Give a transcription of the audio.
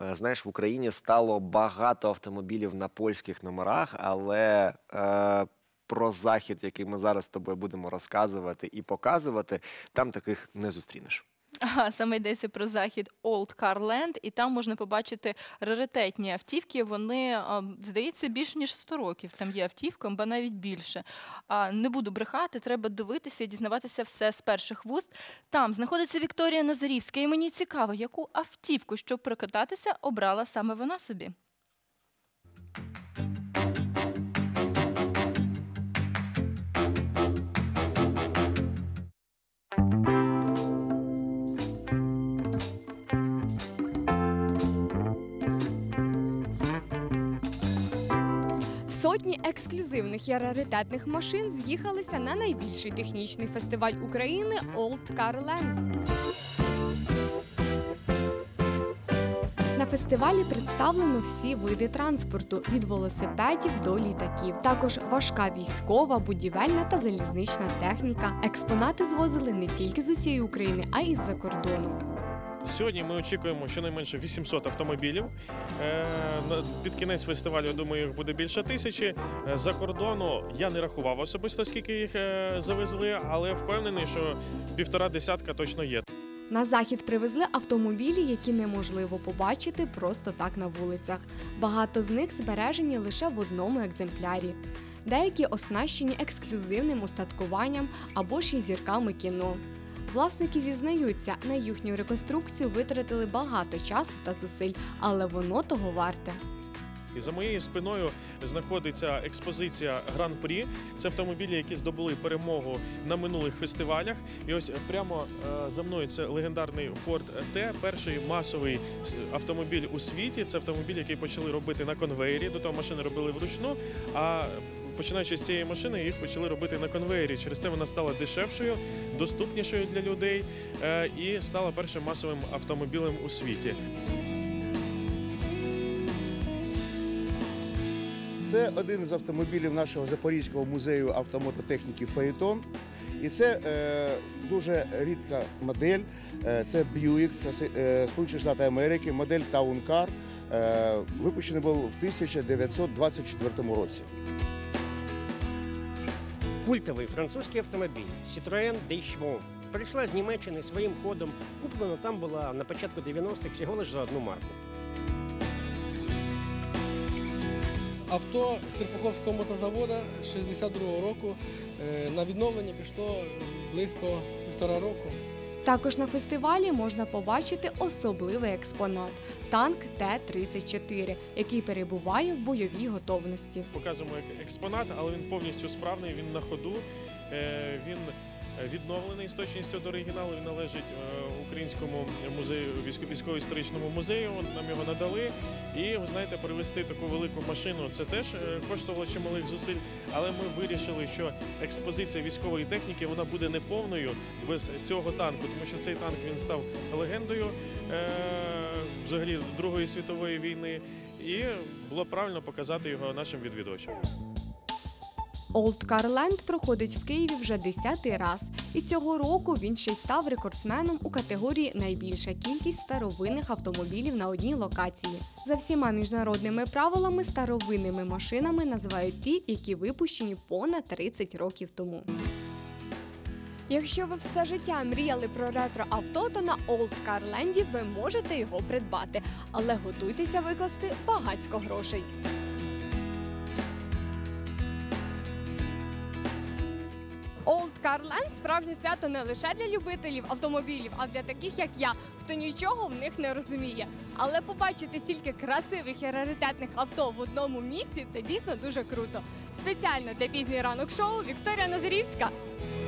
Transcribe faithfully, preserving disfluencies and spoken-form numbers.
знаєш, в Україні стало багато автомобілів на польських номерах, але е, про Захід, який ми зараз з тобою будемо розказувати і показувати, там таких не зустрінеш. Ага, саме йдеться про захід Old Car Land, і там можна побачити раритетні автівки. Вони, здається, більше ніж сто років там є автівка, бо навіть більше. А не буду брехати, треба дивитися і дізнаватися все з перших вуст. Там знаходиться Вікторія Назарівська, і мені цікаво, яку автівку, щоб прокататися, обрала саме вона собі. Сотні ексклюзивних і раритетних машин з'їхалися на найбільший технічний фестиваль України Old Car Land. На фестивалі представлено всі види транспорту – від велосипедів до літаків. Також важка військова, будівельна та залізнична техніка. Експонати звозили не тільки з усієї України, а й з-за кордону. Сьогодні ми очікуємо щонайменше вісімсот автомобілів. Під кінець фестивалю, я думаю, їх буде більше тисячі. За кордону я не рахував особисто, скільки їх завезли, але впевнений, що півтора десятка точно є. На захід привезли автомобілі, які неможливо побачити просто так на вулицях. Багато з них збережені лише в одному екземплярі. Деякі оснащені ексклюзивним устаткуванням або ж і зірками кіно. Власники зізнаються, на їхню реконструкцію витратили багато часу та зусиль, але воно того варте. І за моєю спиною знаходиться експозиція Гран-прі. Це автомобілі, які здобули перемогу на минулих фестивалях. І ось прямо за мною це легендарний Ford T, перший масовий автомобіль у світі. Це автомобіль, який почали робити на конвеєрі, до того машини робили вручну, а починаючи з цієї машини, їх почали робити на конвеєрі. Через це вона стала дешевшою, доступнішою для людей і стала першим масовим автомобілем у світі. Це один з автомобілів нашого Запорізького музею автомототехніки «Фаетон». І це е, дуже рідка модель. Це Buick, це е, Сполучені Штати Америки, модель Town Car. Е, випущений був в тисяча дев'ятсот двадцять четвертому році. Культовий французький автомобіль Citroën Day-Schwung. Прийшла з Німеччини своїм ходом. Куплена там була на початку дев'яностих всього лише за одну марку. Авто Серпуховського мотозаводу шістдесят другого року. На відновлення пішло близько півтора року. Також на фестивалі можна побачити особливий експонат – танк Т тридцять чотири, який перебуває в бойовій готовності. Показуємо експонат, але він повністю справний, він на ходу, він відновлений з точністю до оригіналу, він належить Українському музею, військово-історичному музею, нам його надали. І, ви знаєте, перевезти таку велику машину, це теж коштувало чималих зусиль, але ми вирішили, що експозиція військової техніки, вона буде неповною без цього танку, тому що цей танк, він став легендою е взагалі Другої світової війни, і було правильно показати його нашим відвідувачам. Old Car Land проходить в Києві вже десятий раз. І цього року він ще й став рекордсменом у категорії «Найбільша кількість старовинних автомобілів на одній локації». За всіма міжнародними правилами старовинними машинами називають ті, які випущені понад тридцять років тому. Якщо ви все життя мріяли про ретро-авто, то на Old Car Land ви можете його придбати. Але готуйтеся викласти багацько грошей. Old Car Land – справжнє свято не лише для любителів автомобілів, а для таких, як я, хто нічого в них не розуміє. Але побачити стільки красивих і раритетних авто в одному місці – це дійсно дуже круто. Спеціально для «Пізній ранок» шоу Вікторія Назарівська.